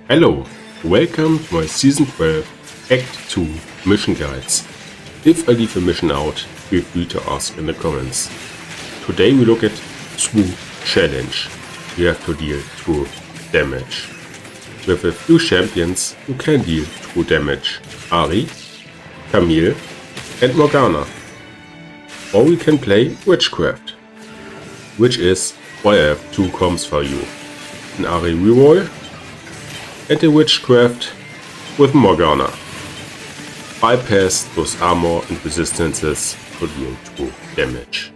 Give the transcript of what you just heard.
Hello, welcome to my Season 12 Act 2 mission guides. If I leave a mission out, feel free to ask in the comments. Today we look at True Challenge. You have to deal true damage. With a few champions who can deal true damage. Ari, Camille and Morgana. Or we can play Witchcraft, which is why I have two comps for you. An Ari reroll and a Witchcraft with Morgana. Bypass those armor and resistances to deal true damage.